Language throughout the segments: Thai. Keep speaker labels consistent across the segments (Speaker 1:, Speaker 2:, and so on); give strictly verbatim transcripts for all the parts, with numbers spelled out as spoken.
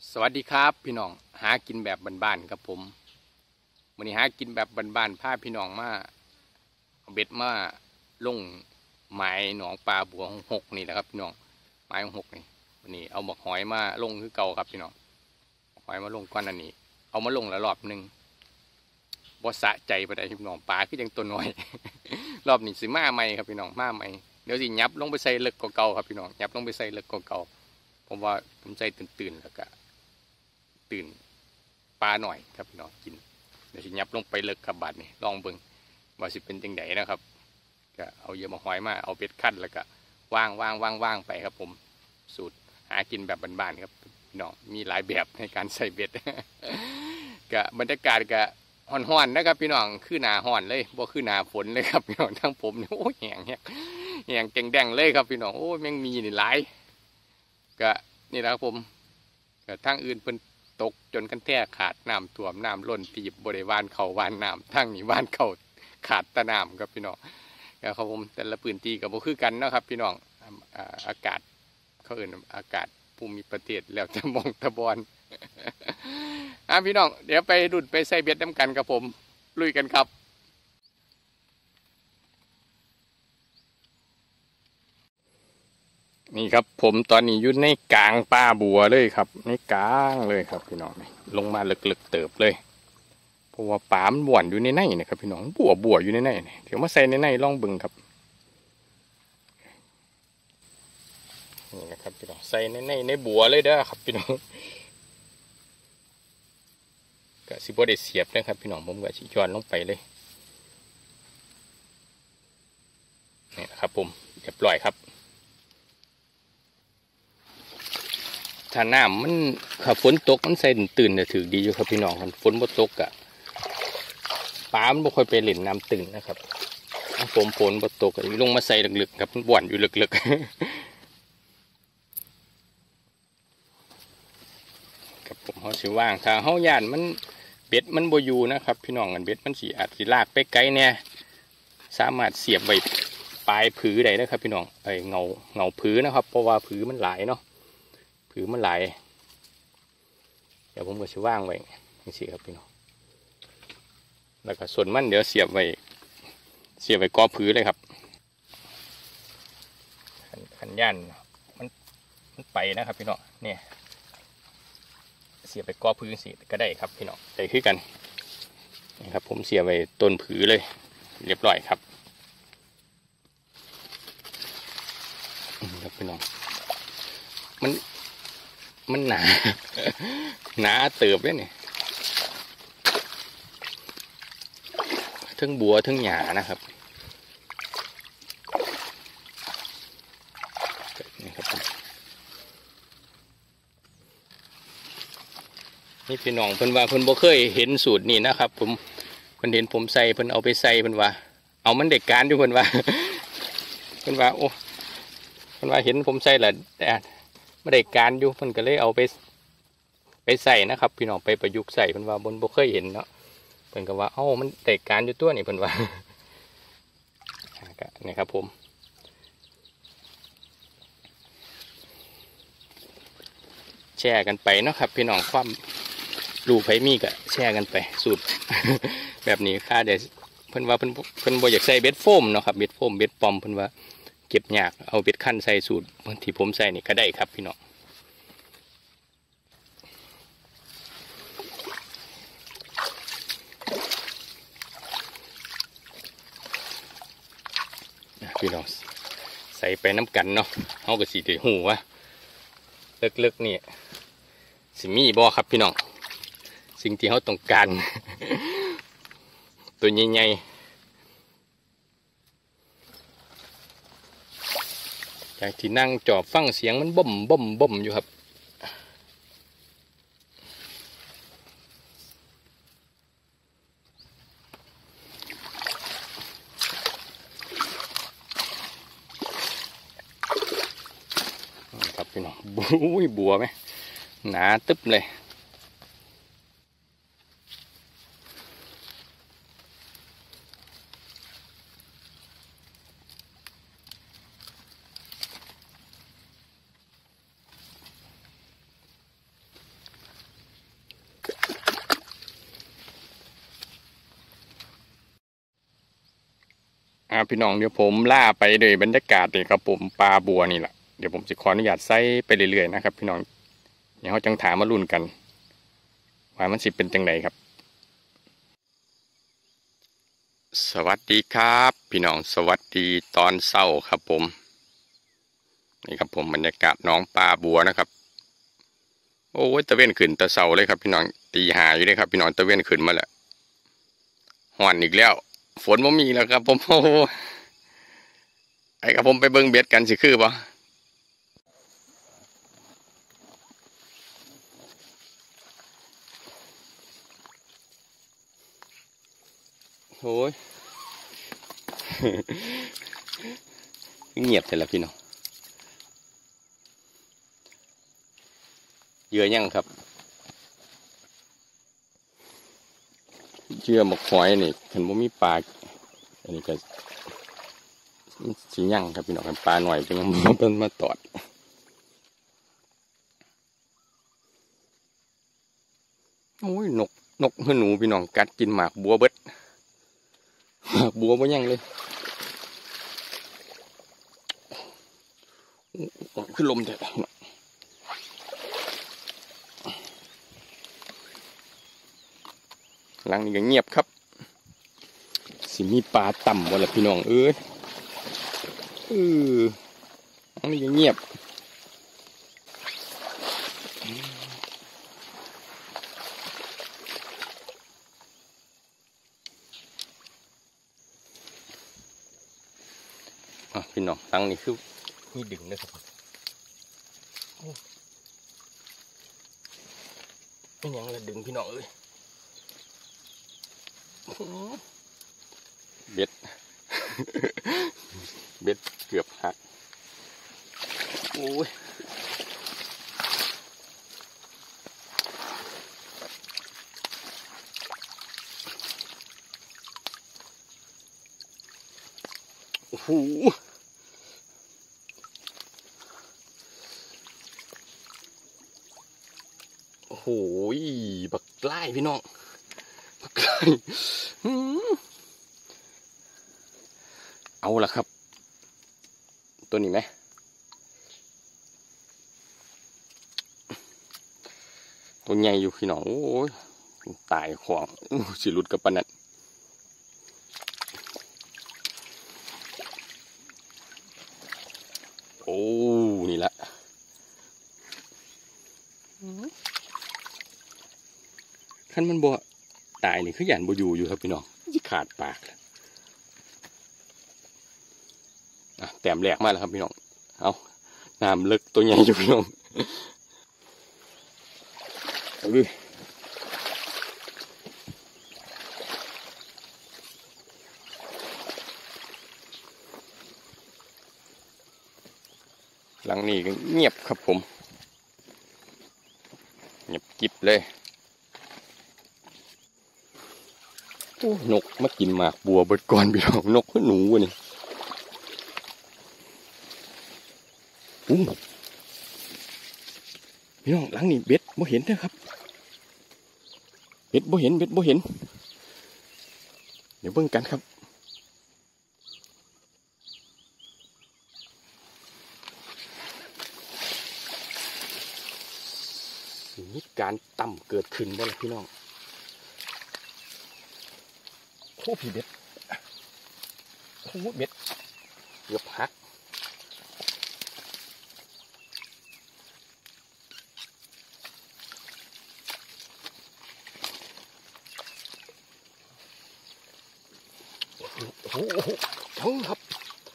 Speaker 1: สวัสดีครับพี่น้องหากินแบบบ้านๆครับผมวันนี้หากินแบบบ้านๆพาพี่น้องมาเอาเบ็ดมาลงหมายหนองปลาบัวหกนี่แหละครับพี่น้องหมายหกนี่วันนี้เอาหมกหอยมาลงคือเก่าครับพี่น้องหอยมาลงก้อนอันนี้เอามาลงละรอบหนึ่งบ่สะใจไปได้พี่น้องปลาคือยังตัวน้อย รอบนี้สิมาใหม่ครับพี่น้องมาใหม่เดี๋ยวสิยับลงไปใส่เลิกเก่าๆครับพี่น้องยับลงไปใส่เลิกเก่าๆผมว่าผมใจตื่นๆแล้วก็ตื่นปลาหน่อยครับพี่น้องกินเดี๋ยวสิยับลงไปเลิกกับบาดนี่ลองเบิ่งว่าสิเป็นจังไดนะครับก็เอาเยื่อมาหอยมาเอาเบ็ดขั้นแล้วก็ว่างว่างว่างว่างไปครับผมสูตรหากินแบบบ้านๆครับพี่น้องมีหลายแบบในการใส่เบ็ด ก็บรรยากาศก็ห่อนๆนะครับพี่น้องคือหนาห่อนเลยบ่คือหนาฝนเลยครับพี่น้องทั้งผมเนี่ยโอ้แห้งแห้งแห้งแดงๆเลยครับพี่น้องโอ้แมงมีนี่หลายก็นี่แหละครับผมก็ทางอื่นเพิ่นตกจนกันแท้ขาดน้ำท่วมน้ำล้นตีบบริวารเขาวานน้ำทั้งนี้วานเขาขาดตะน้ำครับพี่น้องก็ครับผมแต่ละพื้นที่ก็บ่คือกันเนาะครับพี่น้องอ่าอากาศเขาเอื่นอากาศภูมิประเทศแล้วจะมองตะบอน อ่ะพี่น้องเดี๋ยวไปดุดไปใส่เบ็ดน้ำกันครับผมลุยกันครับนี่ครับผมตอนนี้อยู่ในกลางป่าบัวเลยครับในกลางเลยครับพี่น้องลงมาลึกๆเติบเลยเพราะว่าป่ามันบ่วนอยู่ในในนะครับพี่น้องบัวบัวอยู่ในในเดี๋ยวมาใส่ในในลองเบิ่งครับนี่นะครับพี่น้องใส่ในในในบัวเลยเด้อครับพี่น้องก็สิบ่ได้เสียบนะครับพี่น้องผมก็สิย้อนลงไปเลยนี่นะครับผมเรียบร้อยครับถ้าน้ำมันถ้าฝนตกมันใส่ตื่นจะถือดีอยู่ครับพี่น้องฝนบ่ตกอะปลามันบ่ค่อยไปเล่นน้ำตื่นนะครับผมฝนบ่ตกลงมาใส่ลึกๆครับมันบ่อนอยู่ลึกๆครับผมเขาสิว่างถ้าเขาย่านมันเบ็ดมันบ่อยู่นะครับพี่น้องกันเบ็ดมันสิอาจสิลากไปไกลเนี่ยสามารถเสียบไว้ปลายผือได้นะครับพี่น้องไอเงาเงาผือนะครับเพราะว่าผือมันหลายเนาะผือมันหลายเดี๋ยวผมก็จะว่างไว้นี่สิครับพี่น้องแล้วก็ส่วนมันเดี๋ยวเสียบไว้เสียบไว้กอผือเลยครับขันย่านมันมันไปนะครับพี่น้องเนี่ยเสียบไปกอผือสิก็ได้ครับพี่น้องได้คือกันนี่ครับผมเสียบไว้ต้นผือเลยเรียบร้อยครับครับพี่น้องมันมันหนาหนาเติบเลยเนี่ยทั้งบัวทั้งหญ้านะครับนี่ครับนี่พี่น้องเพิ่นว่าเพิ่นบ่เคยเห็นสูตรนี้นะครับผมเพิ่นเห็นผมใส่เพิ่นเอาไปใส่เพิ่นว่าเอามันเด็กการอยู่เพิ่นว่าเพิ่นว่าโอ้เพิ่นว่าเห็นผมใส่แล้วแต่ไม่ได้การอยู่เพิ่นก็เลยเอาไปไปใส่นะครับพี่น้องไปประยุกต์ใส่เพิ่นว่าบนบ่เคยเห็นเนาะเพิ่นก็ว่าเอ้ามันได้การอยู่ตัวนี่เพิ่นว่านี่ครับผมแชร์กันไปเนาะครับพี่น้องความรู้ไผมีก็แชร์กันไปสูตร แบบนี้ค่าเดี๋ยวเพิ่นว่าเพิ่นเพิ่นบ่อยากใส่เบ็ดโฟมเนาะครับเบ็ดโฟมเบ็ดปอมเพิ่นว่าเก็บยากเอาเบ็ดขั้นใส่สูตรที่ผมใส่นี่ก็ได้ครับพี่น้องพี่น้องใส่ไปน้ำกันเนาะเขาก็สีถือหูวะเลิกๆนี่สิมีบ่ครับพี่น้องสิ่งที่เขาต้องการ ตัวใหญ่ๆจากที่นั่งจอบฟังเสียงมันบ่มบ่มบ่มอยู่ครับครับพี่น้องบุ้ยบัวไหมหนาตึ๊บเลยอ่าพี่น้องเดี๋ยวผมล่าไปเลยบรรยากาศนี่ครับผมปลาบัวนี่แหละเดี๋ยวผมจะขออนุญาตใส่ไปเรื่อยๆนะครับพี่น้องเดี๋ยวเขาจังถามมาลุ้นกันว่ามันสิเป็นจังไดครับ สวัสดีครับพี่น้องสวัสดีตอนเช้าครับผมนี่ครับผมบรรยากาศน้องปลาบัวนะครับโอ้ยตะเวนขึ้นตะเช้าเลยครับพี่น้องตีหาอยู่เลยครับพี่น้องตะเวนขึ้นมาแล้วห่อนอีกแล้วฝนไม่มีแล้วครับผมโอ้ไอ้ครับผมไปเบิ้งเบ็ดกันสิคือปะโอ้ย เงียบเลยละพี่น้องเยื่อยังครับเยื่อหมกหอยนี่เห็นว่ามีปลาอันนี้ก็สียั่งครับพี่น้องปลาหน่อยเป็นมาเป็นมาตอดโอ้ยนกนกเฮือหนูพี่น้องกัดกินหมากบัวเบิดหมากบัวบ่ยังเลยขึ้นลมเถอะหลังนี้ก็เงียบครับสิมีปลาต่ำวะล่ะพี่น้องเอ้ยเออหลังนี้ก็เงียบอ่ะพี่น้องหลังนี้คือมีดึงนะครับเป็นยังละดึงพี่น้องเอ้ยเบ็ด เบ็ดเกือบหักโอ้ยโอ้โหโอ้โหบักไล่พี่น้องบักไล่เอาละครับตัวนี้ไหมตัวใหญ่อยู่พี่น้องโอ้ยตายของสิรุดกับปนัดโอ้นี่ละขั้นมันบ่ตายนี่คือหยันบ่อยู่อยู่ครับพี่น้องจะขาดปากอ่ะแต้มแหลกมาแล้วครับพี่น้องเอาน้ำลึกตัวใหญ่อยู่พี่น้องเอาดิหลังนี้ก็เงียบครับผมเงียบกิบเลยโอ้นกมากินหมากบัวเบิดก่อนพี่น้องนกหนูวะนี่อู้พี่น้องหลังนี้เบ็ดบ่เห็นนะครับเบ็ดบ่เห็นเบ็ดบ่เห็นเดี๋ยวเบิ่งกันครับมีการต่ำเกิดขึ้นบ่ล่ะพี่น้องโอ้พี่เบ็ดโอ้เบ็ดเกือบหักโอ้โหทั้งครับ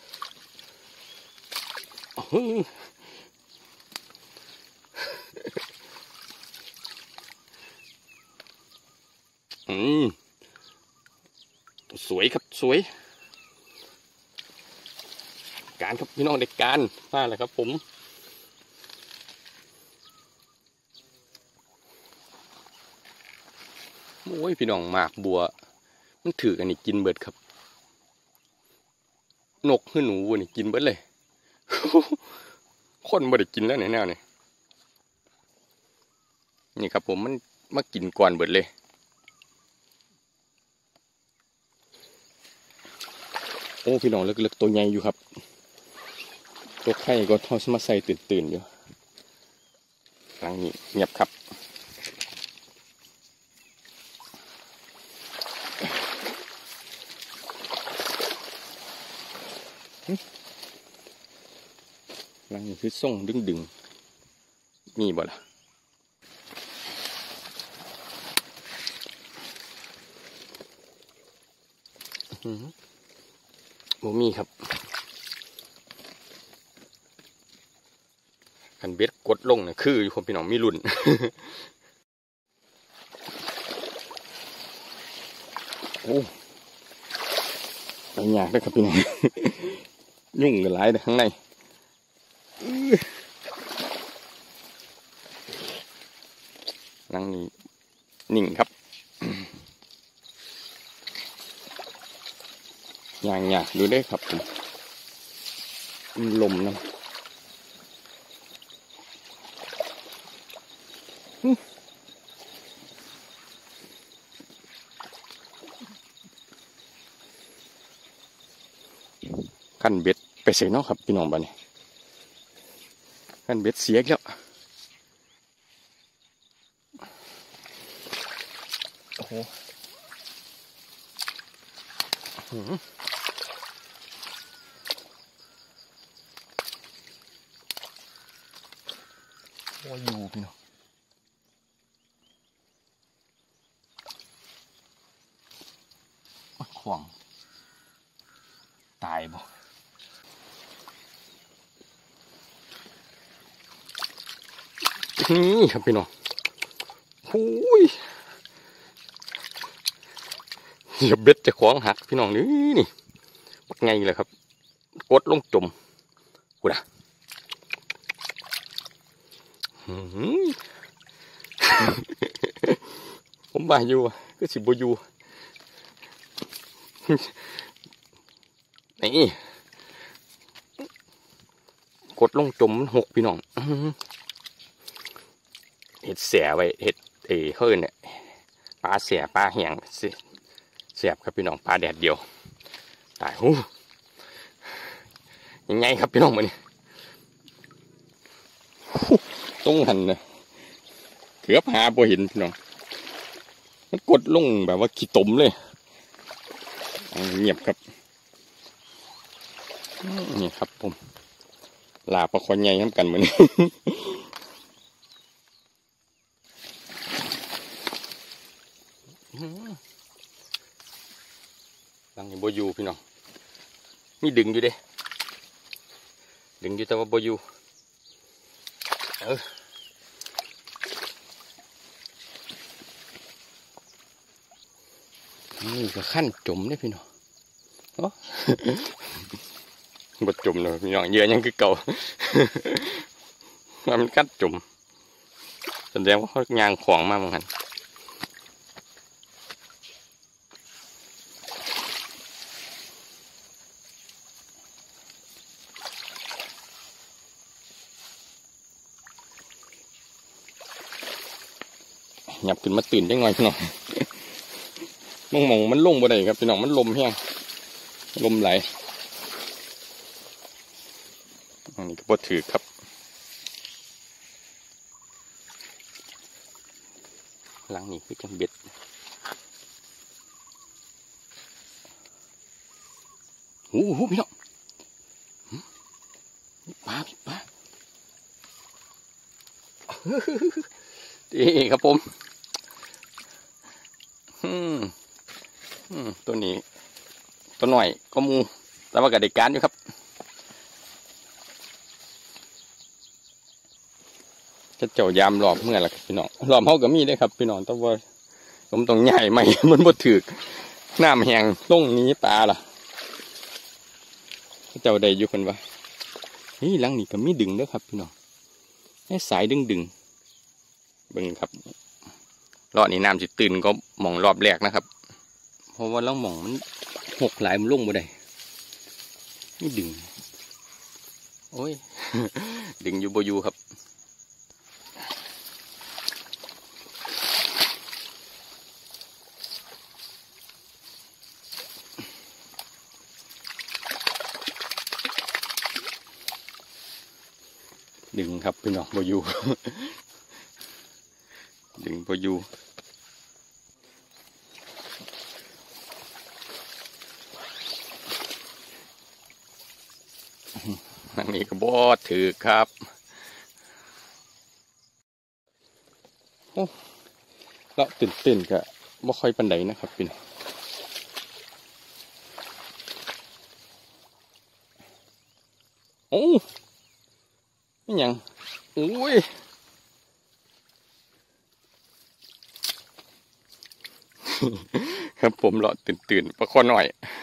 Speaker 1: อืมสวยครับสวยการครับพี่น้องเด็กการมาแล้วครับผมโอ้ยพี่น้องหมากบัวมันถือกันนี่กินเบิดครับนกคือหนูนี่กินเบิดเลย คนไม่ได้กินแล้วในแนวนี่นี่ครับผมมันมากินก่อนเบิดเลยโอ้พี่น้องเล็กๆตัวใหญ่อยู่ครับตัวไข่ก็ทอดมาใส่ตื่นๆอยู่หลังนี้เงียบครับหลังนี้คือส่งดึงๆมีบ่ล่ะบ่มีครับคันเบ็ดกดลงเนี่ยคืออยู่คนพี่น้องมีรุ่น โอ้ไปยากเลยครับพี่น้อง ยุ่งกันหลายเลยข้างในนั่งนี่นิ่งครับยางยากดูได้ครับผมมันลมนะขั้นเบ็ดไปใส่นอกครับพี่น้องบ้านนี้ขั้นเบ็ดเสียแล้วโอ้โหว่าอยู่พี่น้องขวางตายบ่นี่ครับพี่น้องหูยเดี๋ยวเบ็ดจะขวางหักพี่น้องนี่นี่ปักไงเลยครับกดลงจมกูนะผมบ่าอยู่ก็สิบอยู่นี่กดลงจมมันหกพี่น้องเห็ดเสียไว้เห็ดเอ๋เฮิร์นเนี่ยปลาเสียปลาแห้งเสียบครับพี่น้องปลาแดดเดียวตายหูยังไงครับพี่น้องมาเนี่ยต้องหันนะเกือบหาบ่เห็นพี่น้องมันกดลงแบบว่าขี้ตมเลยเงียบครับนี่ครับผมลาปลาคอนใหญ่ทำกันเหมือนลังนี้โบยูพี่น้องมีดึงอยู่เด้ดึงอยู่แต่ว่าโบยูเออนี่ก็ขั้นจมเนี่ยพี่น้องโอ้บดจมเลยพี่น้องเยอะยังคือเก่ามันขั้นจมแสดงว่าเขายางของมากเหมือนกันหยับขึ้นมาตื่นได้ไงพี่น้องมองมองมันลงบ่ได้ครับพี่น้องมันลมแห้งลมไหลอันนี้ก็บ่ถือครับหลังนี้คือจังเบ็ดโอ้โหพี่น้องปลาพี่ปลาดีครับผมอืมอืมตัวนี้ตัวหน่อยก็มูแต่ว่ากับเด็กการอยู่ครับจะเจ้ายามหลอบเมื่อไหร่พี่น้องหลอบเขาก็มีได้ครับพี่น้องแต่ว่าผมต้องใหญ่ไหมมันบดถือน้ำแห้งล่งนี้ปลาล่ะเจ้าใดอยู่คนวะนี่หลังนี้ก็มีดึงด้วยครับพี่น้องให้สายดึงดึงเบิ่งครับรอบนี้น้ำสิตื่นก็มองรอบแรกนะครับเพราะว่าเรามองมันหกหลายมันลงบ่ได้นี่ดึงโอ้ย ดึงอยู่บ่อยู่ครับดึงครับพี่น้องบ่อยู่ ดึงบ่อยู่อันนี้ก็บ่ถือครับโอ้เลาะตื่นๆก็บ่ค่อยปานใดนะครับพี่น้องโอ้ไม่ยังโอ้ยครับผมเลาะตื่นๆประคอหน่อย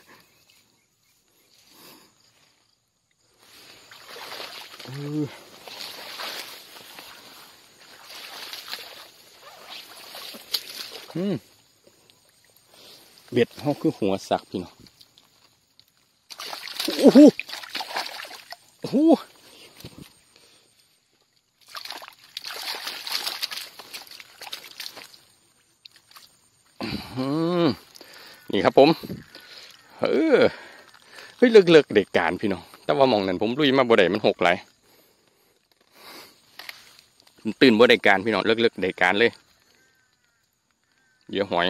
Speaker 1: อืมเบ็ดเขาคือหัวสักพี่น้องโอ้โหโอ้โหนี่ครับผมเออเฮ้ยเลิกเลิกเด็กการพี่น้องแต่ว่ามองนั่นผมลุยมาบ่ได้มันหกไหลตื่นบ่ได้การพี่น้องเลิกเลิกเด็กการเลยเยอะหอย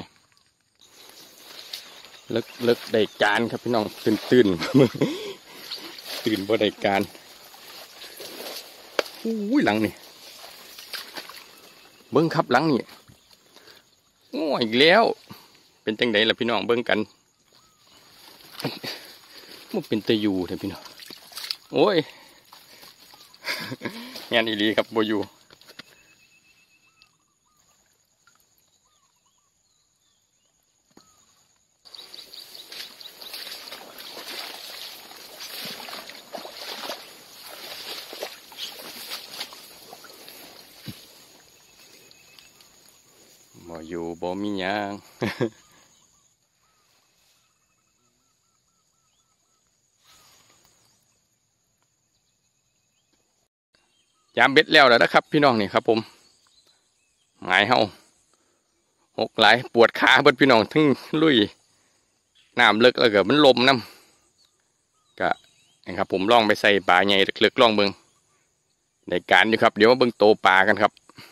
Speaker 1: เลิกเลิกได้การครับพี่น้องตื่นตื่นตื่นบ่ได้การอุ้ยหลังนี่เบิ้งครับหลังนี่โอ้อีกแล้วเป็นจังไดล่ะพี่น้องเบิ้งกันมันเป็นตะยูเถอะพี่น้องโอ้ยงานอีหลีครับบ่อยู่บ่อยู่บ่มีหยังยามเบ็ดแล้วแล้วนะครับพี่น้องนี่ครับผมหมายเฮาหกหลายปวดขาเบิดพี่น้องทั้งลุยน้ำเลิกแล้วก็มันลมน้ำก็นะครับผมลองไปใส่ปลาใหญ่เลิกๆลองเบิ่งในการอยู่ครับเดี๋ยวมาเบิ่งโตปลากันครับ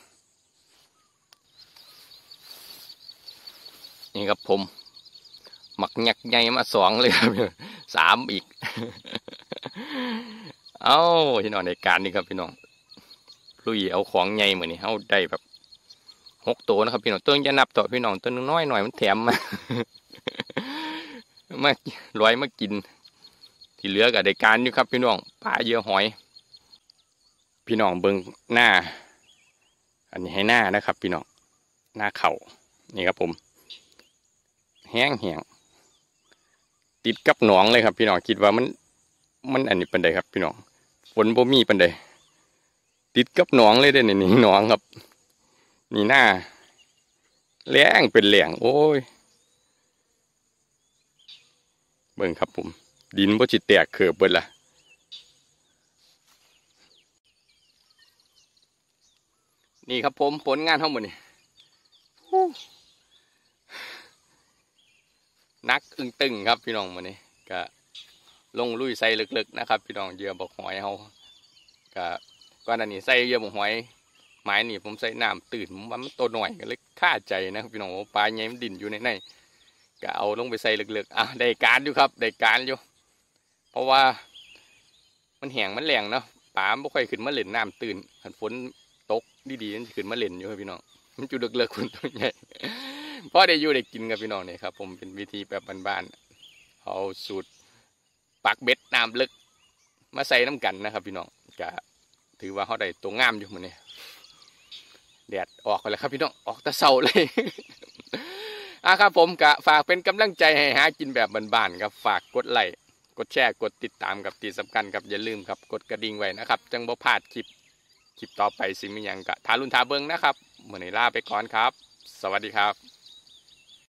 Speaker 1: นี่ครับผมหมักยักใหญ่มาสองเลยครับสามอีกเอ้าพี่น้องในการนี่ครับพี่น้องลุยเอาของใหญ่เหมือนนี่เอาได้แบบหกตัวนะครับพี่น้องตัวจะนับต่อพี่น้องตัวนึงน้อยหน่อยมันแถมมามาร้อยมากินที่เหลือกับในการอยู่ครับพี่น้องปลาเยอะหอยพี่น้องเบิ้งหน้าอันนี้ให้หน้านะครับพี่น้องหน้าเข่านี่ครับผมแห้งแห้งติดกับหนองเลยครับพี่น้องคิดว่ามันมันอันนี้เป็นไดครับพี่น้องฝนบ่มีเป็นไดติดกับหนองเลยเด้เนี่ยนี่หนองครับนี่หน้าแหลงเป็นแหลงโอ้ยเบิ่งครับผมดินบ่จิแตกเขือบเบิดละนี่ครับผมผลงานทั้งหมดนี่นักอึ้งตึงครับพี่น้องมันนี่ก็ลงลุยใส่ลึกๆนะครับพี่น้องเหยื่อบอกหอยเขาก็ก่อนหน้านี้ใส่เหยื่อบอกหอยไม้นี่ผมใส่น้ำตื่นมันมันตัวหน่อยก็เลยฆ่าใจนะครับพี่น้องปลาใหญ่มันดิ่นอยู่ในในก็เอาลงไปใส่ลึกๆอ่ะได้การอยู่ครับได้การอยู่เพราะว่ามันแห้งมันแรงเนาะปลาไม่ค่อยขึ้นมาเล่นน้ำตื่นฝนตกดีๆมันขึ้นมาเล่นอยู่ครับพี่น้องมันจุดเลิกๆคุณตัวใหญ่พอได้อยู่ได้กินกับพี่น้องเนี่ยครับผมเป็นวิธีแบบบ้านๆเอาสูตรปักเบ็ดน้ำลึกมาใส่น้ำกันนะครับพี่น้องก็ถือว่าเขาได้ตัวงามอยู่มันเนี่ยแดดออกไปแล้วครับพี่น้องออกแต่เช้าเลยอ่ะครับผมก็ฝากเป็นกำลังใจให้หากินแบบบ้านๆครับฝากกดไลค์กดแชร์กดติดตามกับที่สำคัญครับอย่าลืมครับกดกระดิ่งไว้นะครับจังบ่พลาดคลิปคลิปต่อไปสิมีอย่างกะทารุณทาเบิงนะครับเมื่อนี้ลาไปก่อนครับสวัสดีครับ